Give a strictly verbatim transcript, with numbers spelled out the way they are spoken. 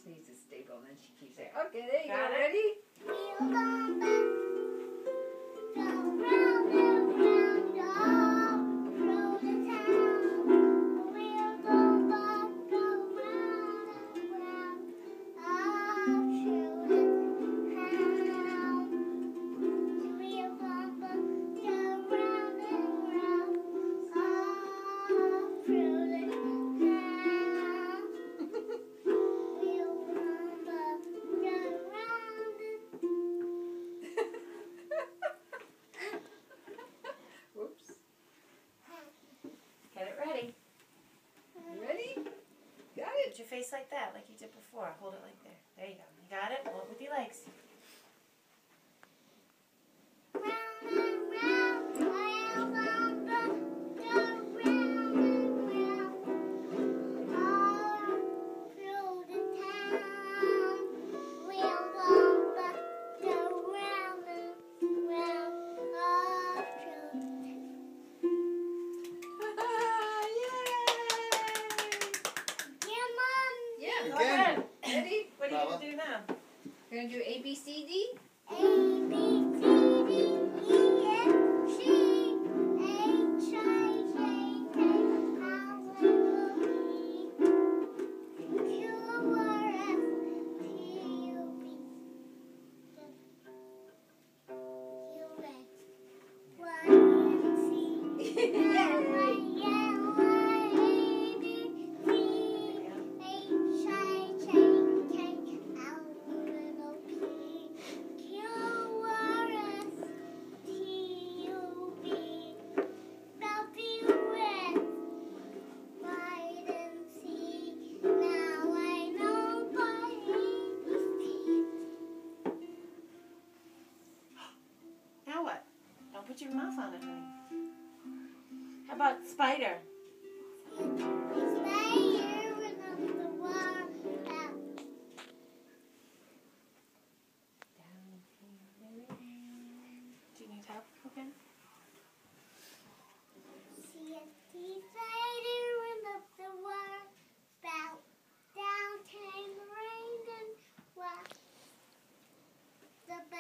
just needs to staple, and then she keeps saying, okay, there you go, ready? We'll come back, go round and round, all through the town. We'll go back, go round and round, all through the town. We'll come back, go round and round, all through the town. Whoops. Get it ready. You ready? Got it? Put your face like that, like you did before. Hold it like there. There you go. You got it? Hold it with your legs. Go ahead. Ready? What are you going to do now? We're going to do A, B, C, D? A, B, C, D, E, F, G, H, I, J, K, L, M, N, O, P, Q, R, S, T, U, V, W, X, Y, and Z, L, Y, L, Y, A, B, C, H, I, J, K, L, M, N, O, P, Q, R, S, T, U, V, W, X, Y, and Z. Now I know by A B C. Now what? Don't put your mouth on it, honey. How about spider? Do you need help? Okay. See a tea spider went up the water spout. Down came the rain and washed the